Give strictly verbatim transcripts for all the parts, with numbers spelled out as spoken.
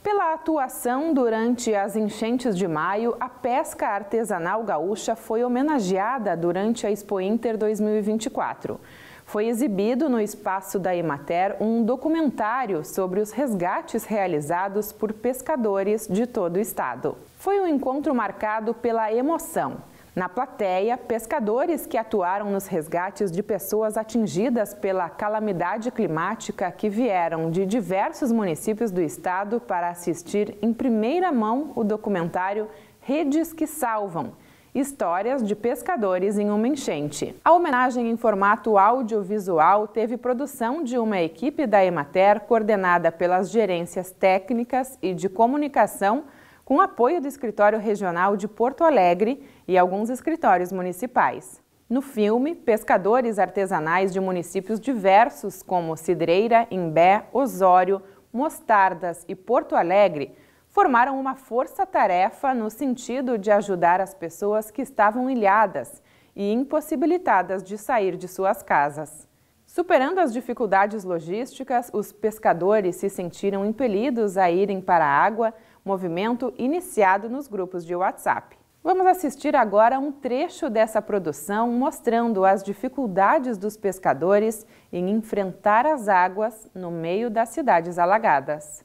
Pela atuação durante as enchentes de maio, a pesca artesanal gaúcha foi homenageada durante a Expo Inter dois mil e vinte e quatro. Foi exibido no espaço da Emater um documentário sobre os resgates realizados por pescadores de todo o estado. Foi um encontro marcado pela emoção. Na plateia, pescadores que atuaram nos resgates de pessoas atingidas pela calamidade climática que vieram de diversos municípios do estado para assistir em primeira mão o documentário Redes que Salvam, histórias de pescadores em uma enchente. A homenagem em formato audiovisual teve produção de uma equipe da Emater coordenada pelas gerências técnicas e de comunicação, com apoio do Escritório Regional de Porto Alegre e alguns escritórios municipais. No filme, pescadores artesanais de municípios diversos como Cidreira, Imbé, Osório, Mostardas e Porto Alegre formaram uma força-tarefa no sentido de ajudar as pessoas que estavam ilhadas e impossibilitadas de sair de suas casas. Superando as dificuldades logísticas, os pescadores se sentiram impelidos a irem para a água, movimento iniciado nos grupos de WhatsApp. Vamos assistir agora um trecho dessa produção mostrando as dificuldades dos pescadores em enfrentar as águas no meio das cidades alagadas.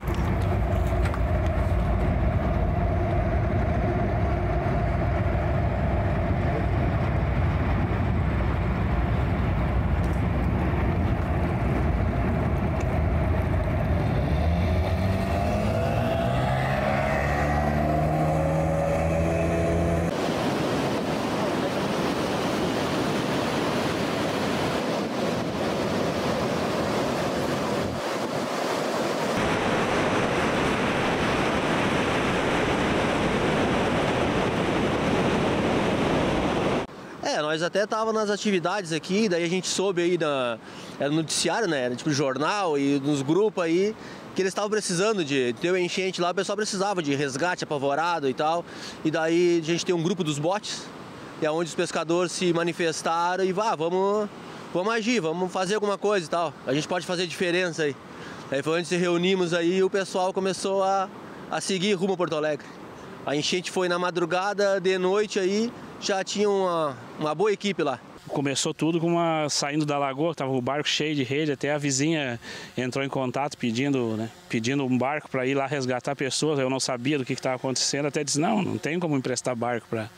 É, nós até tava nas atividades aqui, daí a gente soube aí, na, era no noticiário, né, era tipo jornal e nos grupos aí, que eles estavam precisando de ter uma enchente lá, o pessoal precisava de resgate apavorado e tal, e daí a gente tem um grupo dos botes, é onde os pescadores se manifestaram e vá, ah, vamos, vamos agir, vamos fazer alguma coisa e tal, a gente pode fazer diferença aí. Aí foi onde se reunimos aí e o pessoal começou a, a seguir rumo a Porto Alegre. A enchente foi na madrugada, de noite aí, já tinha uma, uma boa equipe lá. Começou tudo com uma saindo da lagoa, estava o barco cheio de rede, até a vizinha entrou em contato pedindo, né, pedindo um barco para ir lá resgatar pessoas. Eu não sabia do que estava acontecendo, até disse, não, não tem como emprestar barco para...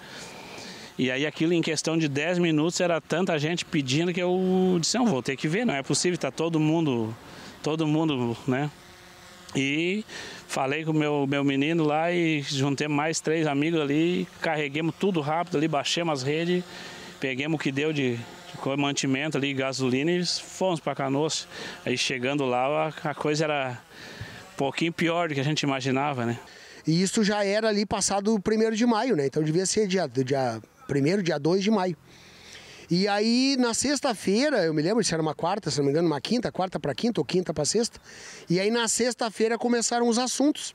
E aí aquilo em questão de dez minutos era tanta gente pedindo que eu disse, não, vou ter que ver, não é possível, está todo mundo, todo mundo, né? E falei com o meu, meu menino lá e juntei mais três amigos ali, carreguemos tudo rápido ali, baixemos as redes, peguemos o que deu de, de mantimento ali, gasolina e fomos para Canoas. Aí chegando lá a, a coisa era um pouquinho pior do que a gente imaginava, né? E isso já era ali passado o primeiro de maio, né? Então devia ser dia, dia primeiro, dia dois de maio. E aí, na sexta-feira, eu me lembro, se era uma quarta, se não me engano, uma quinta, quarta para quinta ou quinta para sexta. E aí, na sexta-feira, começaram os assuntos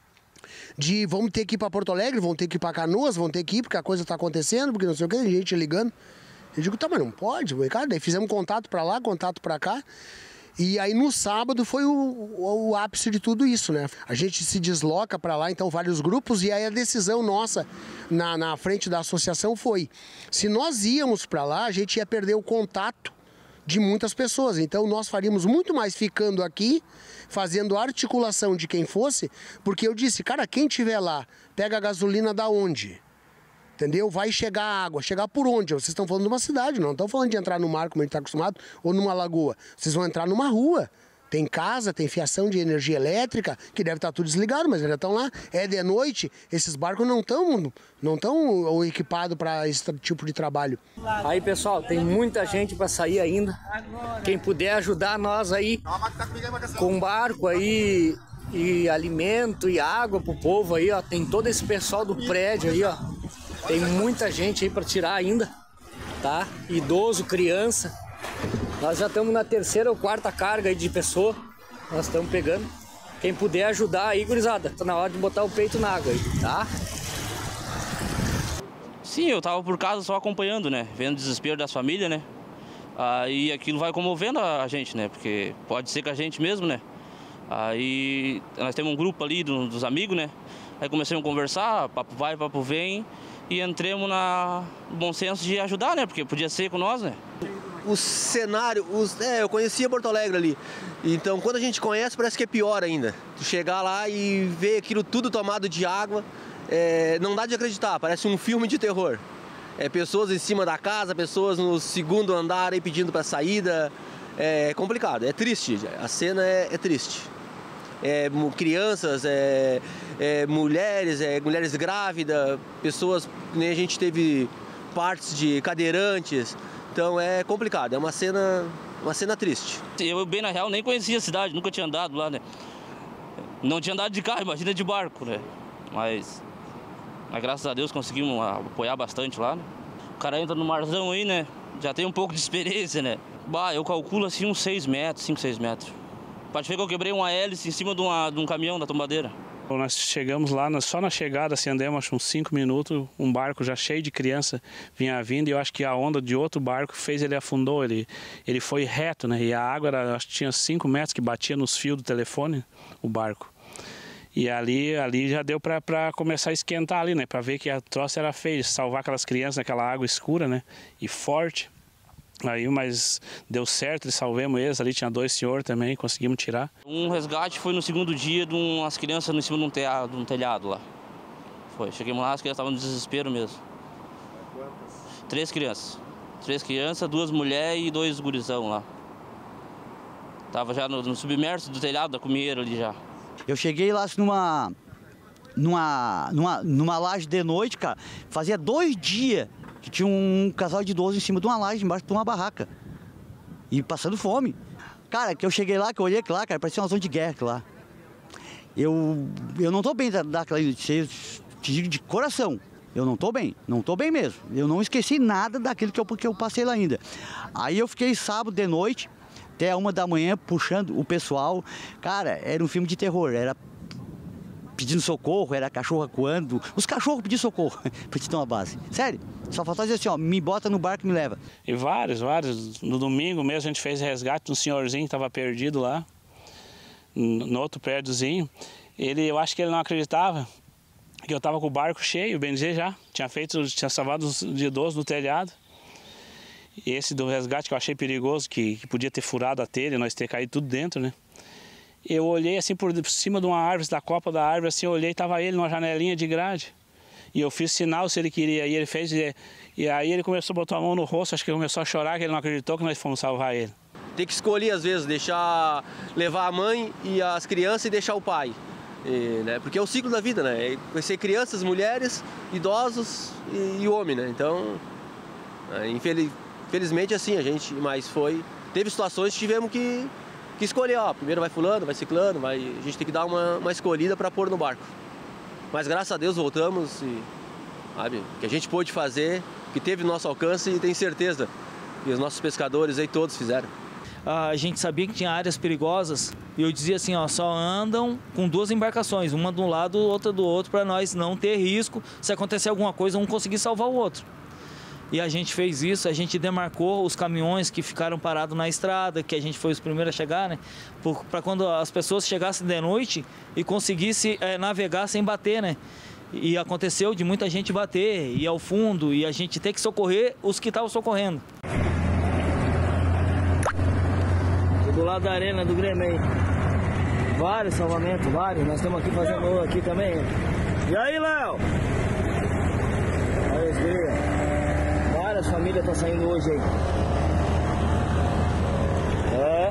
de vamos ter que ir para Porto Alegre, vamos ter que ir para Canoas, vamos ter que ir porque a coisa está acontecendo, porque não sei o que, gente ligando. Eu digo, tá, mas não pode, cara. Daí fizemos contato para lá, contato para cá. E aí no sábado foi o, o, o ápice de tudo isso, né? A gente se desloca para lá, então vários grupos, e aí a decisão nossa na, na frente da associação foi, se nós íamos para lá, a gente ia perder o contato de muitas pessoas. Então nós faríamos muito mais ficando aqui, fazendo a articulação de quem fosse, porque eu disse, cara, quem estiver lá, pega a gasolina da onde? Entendeu? Vai chegar água. Chegar por onde? Vocês estão falando de uma cidade, não estão falando de entrar no mar como a gente está acostumado, ou numa lagoa. Vocês vão entrar numa rua. Tem casa, tem fiação de energia elétrica, que deve estar tudo desligado, mas já estão lá. É de noite, esses barcos não estão não estão equipados para esse tipo de trabalho. Aí, pessoal, tem muita gente para sair ainda. Quem puder ajudar nós aí com barco aí, e alimento e água pro povo aí, ó. Tem todo esse pessoal do prédio aí, ó. Tem muita gente aí para tirar ainda, tá? Idoso, criança. Nós já estamos na terceira ou quarta carga aí de pessoa. Nós estamos pegando. Quem puder ajudar aí, gurizada, tá na hora de botar o peito na água aí, tá? Sim, eu tava por casa só acompanhando, né? Vendo o desespero das famílias, né? Aí aquilo vai comovendo a gente, né? Porque pode ser que a gente mesmo, né? Aí nós temos um grupo ali do, dos amigos, né? Aí começamos a conversar, papo vai, papo vem, e entremos na no bom senso de ajudar, né? Porque podia ser com nós, né? O cenário, os, é, eu conhecia Porto Alegre ali, então quando a gente conhece parece que é pior ainda. Tu chegar lá e ver aquilo tudo tomado de água, é, não dá de acreditar, parece um filme de terror. É, pessoas em cima da casa, pessoas no segundo andar aí pedindo para saída, é complicado, é triste, a cena é, é triste. É, crianças, é, é, mulheres, é, mulheres grávidas, pessoas, nem a gente teve partes de cadeirantes. Então é complicado, é uma cena, uma cena triste. Eu, bem na real, nem conhecia a cidade, nunca tinha andado lá, né? Não tinha andado de carro, imagina de barco, né? Mas, mas graças a Deus conseguimos apoiar bastante lá, né? O cara entra no marzão aí, né? Já tem um pouco de experiência, né? Bah, eu calculo assim uns seis metros, cinco, seis metros. Pode ver que eu quebrei uma hélice em cima de, uma, de um caminhão da tombadeira. Então, nós chegamos lá, só na chegada, assim, andamos acho, uns cinco minutos, um barco já cheio de criança vinha vindo e eu acho que a onda de outro barco fez ele afundou, ele, ele foi reto, né? E a água era, acho que tinha cinco metros que batia nos fios do telefone, o barco. E ali, ali já deu para começar a esquentar ali, né? Para ver que a troça era feia, salvar aquelas crianças naquela água escura, né? E forte. Aí, mas deu certo, salvemos eles, ali tinha dois senhores também, conseguimos tirar. Um resgate foi no segundo dia de umas crianças em cima de um telhado, de um telhado lá. Foi, chegamos lá, as crianças estavam no desespero mesmo. Quantas? Três crianças. Três crianças, duas mulheres e dois gurizão lá. Tava já no, no submerso do telhado da Cumieira ali já. Eu cheguei lá numa, numa, numa, numa laje de noite, cara, fazia dois dias que tinha um casal de idosos em cima de uma laje, embaixo de uma barraca. E passando fome. Cara, que eu cheguei lá, que eu olhei lá, cara, parecia uma zona de guerra lá. Eu, eu não tô bem daquela, te digo de coração. Eu não tô bem, não tô bem mesmo. Eu não esqueci nada daquilo que eu, que eu passei lá ainda. Aí eu fiquei sábado de noite, até uma da manhã, puxando o pessoal. Cara, era um filme de terror, era pedindo socorro, era cachorro acuando. Os cachorros pedindo socorro, pra te dar uma base. Sério, só faltava dizer assim, ó, me bota no barco e me leva. E vários, vários. No domingo mesmo a gente fez resgate de um senhorzinho que estava perdido lá, no outro prédiozinho. Ele, eu acho que ele não acreditava que eu estava com o barco cheio, bem dizer já. Tinha feito, tinha salvado os de idosos do telhado. E esse do resgate que eu achei perigoso, que, que podia ter furado a telha, nós ter caído tudo dentro, né? Eu olhei assim por cima de uma árvore, da copa da árvore, assim, eu olhei, estava ele numa janelinha de grade. E eu fiz sinal se ele queria, e ele fez, e, e aí ele começou a botar a mão no rosto, acho que ele começou a chorar, que ele não acreditou que nós fomos salvar ele. Tem que escolher às vezes, deixar, levar a mãe e as crianças e deixar o pai. E, né, porque é o ciclo da vida, né? Vai ser crianças, mulheres, idosos e, e homem, né? Então, é, infeliz, infelizmente assim a gente, mas foi... Teve situações que tivemos que... que escolher, ó, primeiro vai fulano, vai ciclano, vai, a gente tem que dar uma, uma escolhida para pôr no barco. Mas graças a Deus voltamos e, sabe, que a gente pôde fazer, que teve no nosso alcance e tenho certeza que os nossos pescadores aí todos fizeram. A gente sabia que tinha áreas perigosas e eu dizia assim, ó, só andam com duas embarcações, uma de um lado, outra do outro, para nós não ter risco, se acontecer alguma coisa, um conseguir salvar o outro. E a gente fez isso, a gente demarcou os caminhões que ficaram parados na estrada, que a gente foi os primeiros a chegar, né? Para quando as pessoas chegassem de noite e conseguissem é, navegar sem bater, né? E aconteceu de muita gente bater, ir ao fundo, e a gente ter que socorrer os que estavam socorrendo. Do lado da arena do Grêmio aí. Vários salvamentos, vários. Nós estamos aqui fazendo aqui também. E aí, Léo? Olha os dias. Várias famílias estão saindo hoje aí. É.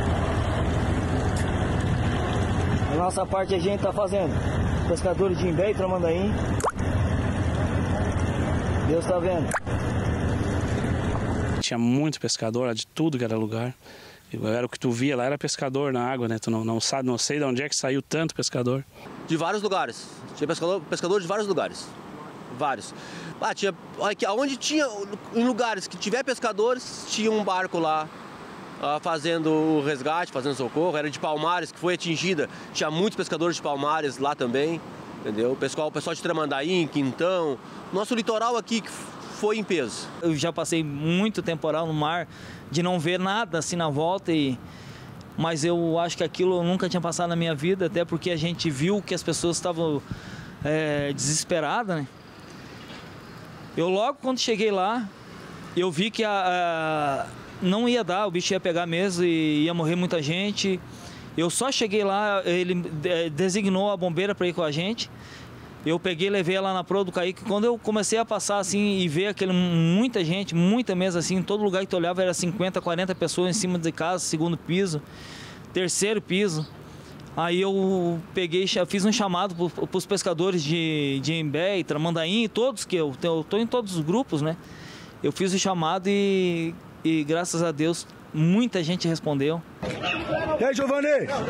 A nossa parte a gente está fazendo. Pescadores de Imbé e Tramandaí. Deus está vendo. Tinha muito pescador, de tudo que era lugar. Era o que tu via lá, era pescador na água, né? Tu não, não sabe, não sei de onde é que saiu tanto pescador. De vários lugares. Tinha pescador, pescador de vários lugares. Vários. Ah, tinha, onde tinha, em lugares que tiver pescadores, tinha um barco lá ah, fazendo o resgate, fazendo socorro. Era de Palmares, que foi atingida. Tinha muitos pescadores de Palmares lá também, entendeu? O pessoal, o pessoal de Tramandaí, Quintão. Nosso litoral aqui que foi em peso. Eu já passei muito temporal no mar, de não ver nada assim na volta e mas eu acho que aquilo eu nunca tinha passado na minha vida, até porque a gente viu que as pessoas estavam é, desesperadas, né? Eu logo quando cheguei lá, eu vi que a, a, não ia dar, o bicho ia pegar mesmo e ia morrer muita gente. Eu só cheguei lá, ele designou a bombeira para ir com a gente. Eu peguei, levei ela na proa do Kaique. Quando eu comecei a passar assim e ver aquele, muita gente, muita mesa assim, em todo lugar que tu olhava era cinquenta, quarenta pessoas em cima de casa, segundo piso, terceiro piso. Aí eu peguei, fiz um chamado para os pescadores de, de Imbé, Tramandaí, todos, que eu estou em todos os grupos, né? Eu fiz o chamado e, e graças a Deus muita gente respondeu. E aí, Giovanni?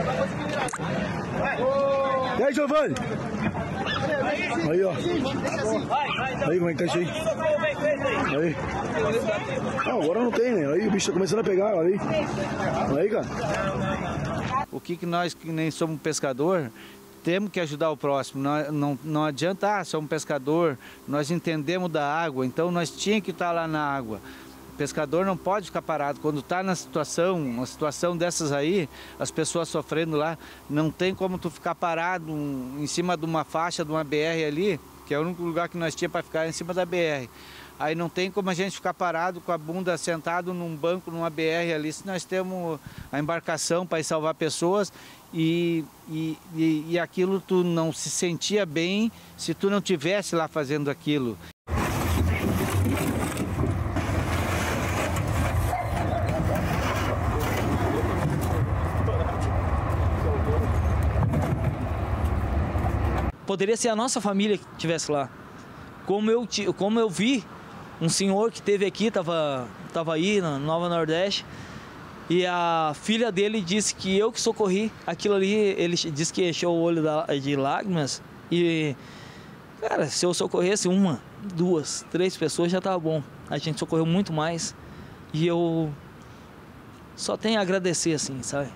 E aí, Giovanni? Aí, ó. Aí, como é que tá isso aí? Aí. Não, agora não tem, né? Aí o bicho tá começando a pegar, olha aí. Olha aí, cara. O que que nós, que nem somos pescador, temos que ajudar o próximo. Não, não, não adianta, ah, somos pescador, nós entendemos da água, então nós tínhamos que estar lá na água. O pescador não pode ficar parado. Quando está na situação, uma situação dessas aí, as pessoas sofrendo lá, não tem como tu ficar parado em cima de uma faixa de uma B R ali, que é o único lugar que nós tínhamos para ficar em cima da B R. Aí não tem como a gente ficar parado com a bunda sentado num banco, numa B R ali, se nós temos a embarcação para ir salvar pessoas e, e, e, e aquilo tu não se sentia bem se tu não tivesse lá fazendo aquilo. Poderia ser a nossa família que estivesse lá. Como eu, como eu vi um senhor que esteve aqui, estava tava aí na Nova Nordeste, e a filha dele disse que eu que socorri aquilo ali. Ele disse que encheu o olho de lágrimas. E, cara, se eu socorresse uma, duas, três pessoas já estava bom. A gente socorreu muito mais. E eu só tenho a agradecer, assim, sabe?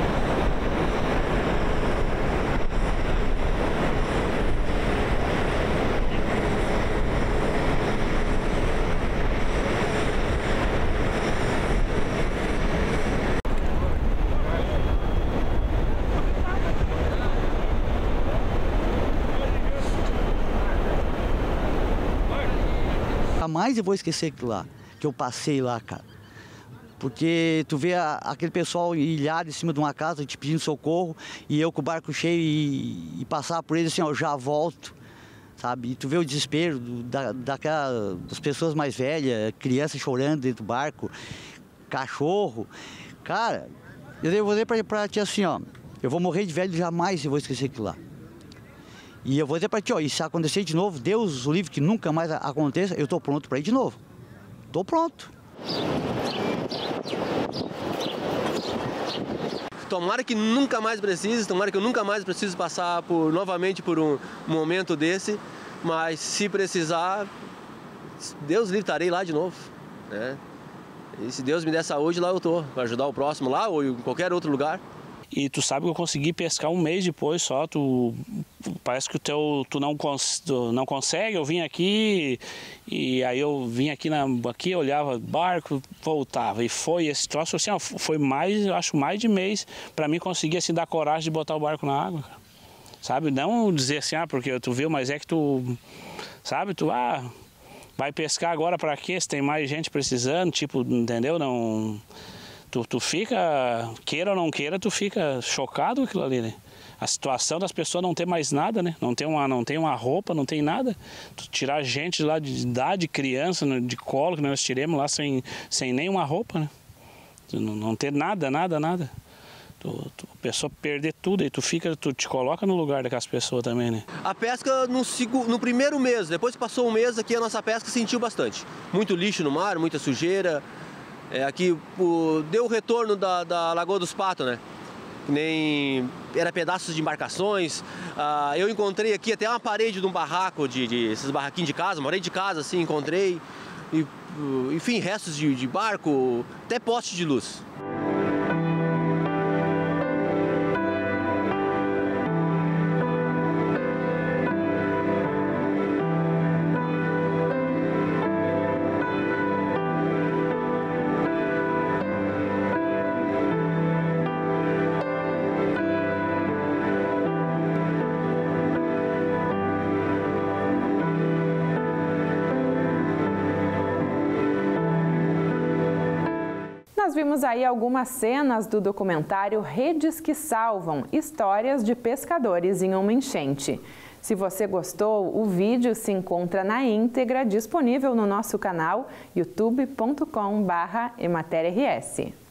Jamais eu vou esquecer aquilo lá, que eu passei lá, cara. Porque tu vê a, aquele pessoal ilhado em cima de uma casa, te pedindo socorro, e eu com o barco cheio e, e passar por eles assim, ó, já volto, sabe? E tu vê o desespero do, da, daquela, das pessoas mais velhas, crianças chorando dentro do barco, cachorro. Cara, eu vou dizer pra, pra ti assim, ó, eu vou morrer de velho, jamais eu vou esquecer aquilo lá. E eu vou dizer pra ti, ó, e se acontecer de novo, Deus o livre que nunca mais aconteça, eu tô pronto pra ir de novo. Tô pronto. Tomara que nunca mais precise, tomara que eu nunca mais precise passar por, novamente por um momento desse, mas se precisar, Deus livre, estarei lá de novo, né? E se Deus me der saúde, lá eu tô, para ajudar o próximo lá ou em qualquer outro lugar. E tu sabe que eu consegui pescar um mês depois só, tu parece que o teu tu não, cons, tu não consegue, eu vim aqui e aí eu vim aqui, na, aqui olhava barco, voltava e foi esse troço assim, ó, foi mais, eu acho mais de mês para mim conseguir assim dar coragem de botar o barco na água, sabe, não dizer assim, ah, porque tu viu, mas é que tu, sabe, tu, ah, vai pescar agora para quê, se tem mais gente precisando, tipo, entendeu, não... Tu, tu fica, queira ou não queira, tu fica chocado com aquilo ali, né? A situação das pessoas não ter mais nada, né? Não tem uma, não tem uma roupa, não tem nada. Tu tirar gente lá de idade, criança, de colo, que nós tiramos lá sem, sem nenhuma roupa, né? Tu não, não ter nada, nada, nada. Tu, tu, a pessoa perder tudo e tu fica, tu te coloca no lugar daquelas pessoas também, né? A pesca no, no primeiro mês, depois que passou um mês aqui, a nossa pesca sentiu bastante. Muito lixo no mar, muita sujeira. É, aqui o, deu o retorno da, da Lagoa dos Patos, né? Que nem era pedaços de embarcações. Ah, eu encontrei aqui até uma parede de um barraco, de, de esses barraquinhos de casa, uma parede de casa assim, encontrei. E, enfim, restos de, de barco, até poste de luz. nós vimos aí algumas cenas do documentário Redes que Salvam, histórias de pescadores em uma enchente. Se você gostou, o vídeo se encontra na íntegra disponível no nosso canal youtube ponto com barra emater R S.